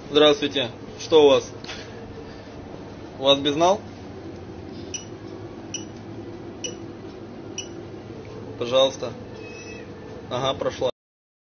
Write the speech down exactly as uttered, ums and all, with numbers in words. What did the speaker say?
Здравствуйте. Что у вас? У вас безнал? Пожалуйста. Ага, прошла.